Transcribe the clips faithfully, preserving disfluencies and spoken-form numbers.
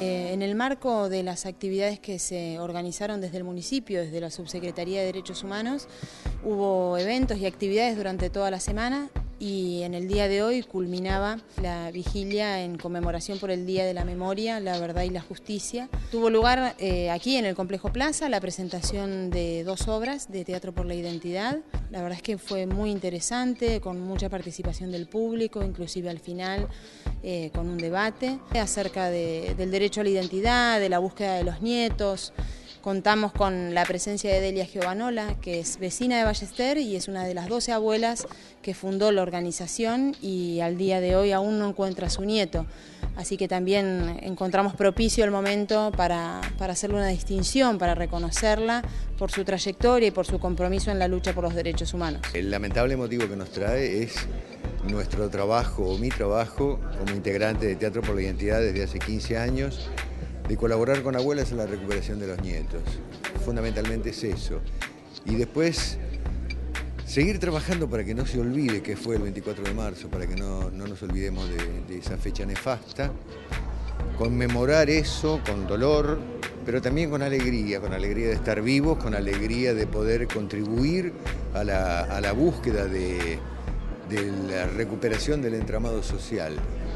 Eh, en el marco de las actividades que se organizaron desde el municipio, desde la Subsecretaría de Derechos Humanos, hubo eventos y actividades durante toda la semana y en el día de hoy culminaba la vigilia en conmemoración por el Día de la Memoria, la Verdad y la Justicia. Tuvo lugar eh, aquí en el Complejo Plaza la presentación de dos obras de Teatro por la Identidad. La verdad es que fue muy interesante, con mucha participación del público, inclusive al final eh, con un debate acerca de, del derecho a la identidad, de la búsqueda de los nietos. Contamos con la presencia de Delia Giovanola, que es vecina de Ballester y es una de las doce abuelas que fundó la organización y al día de hoy aún no encuentra a su nieto. Así que también encontramos propicio el momento para, para hacerle una distinción, para reconocerla por su trayectoria y por su compromiso en la lucha por los derechos humanos. El lamentable motivo que nos trae es nuestro trabajo, o mi trabajo, como integrante de Teatro por la Identidad desde hace quince años, de colaborar con abuelas en la recuperación de los nietos. Fundamentalmente es eso. Y después seguir trabajando para que no se olvide que fue el veinticuatro de marzo, para que no, no nos olvidemos de, de esa fecha nefasta. Conmemorar eso con dolor, pero también con alegría, con alegría de estar vivos, con alegría de poder contribuir a la, a la búsqueda de, de la recuperación del entramado social.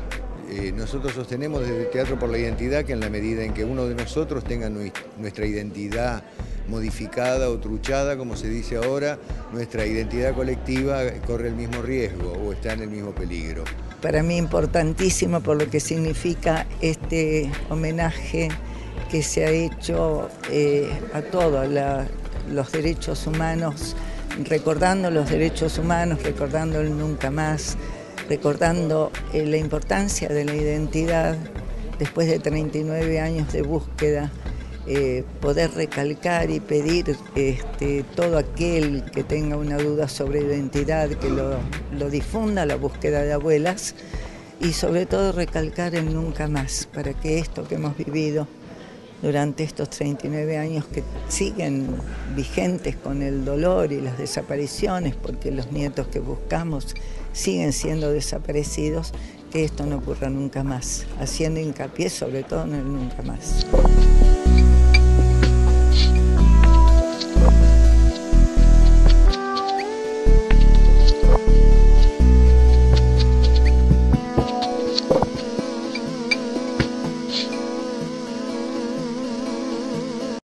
Eh, nosotros sostenemos desde Teatro por la Identidad que en la medida en que uno de nosotros tenga nuestra identidad modificada o truchada, como se dice ahora, nuestra identidad colectiva corre el mismo riesgo o está en el mismo peligro. Para mí importantísimo por lo que significa este homenaje que se ha hecho eh, a todos la, los derechos humanos, recordando los derechos humanos, recordando el nunca más, recordando eh, la importancia de la identidad después de treinta y nueve años de búsqueda, eh, poder recalcar y pedir este, todo aquel que tenga una duda sobre identidad, que lo, lo difunda la búsqueda de abuelas y sobre todo recalcar el nunca más, para que esto que hemos vivido durante estos treinta y nueve años que siguen vigentes con el dolor y las desapariciones, porque los nietos que buscamos siguen siendo desaparecidos, que esto no ocurra nunca más, haciendo hincapié sobre todo en el nunca más.